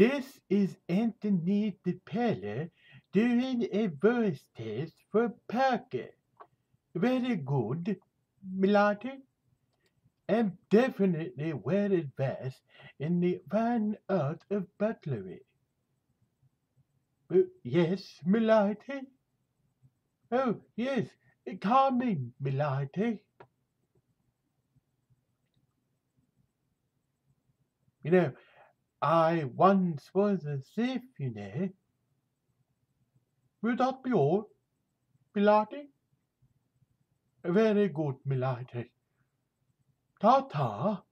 This is Anthony the Peller doing a voice test for Parker. Very good, Milady. I'm definitely well advanced in the fine art of butlery. Yes, Milady? Oh, yes, call me Milady. You know, I once was a thief, you know. Will that be all, Milady? Very good, Milady. Ta-ta.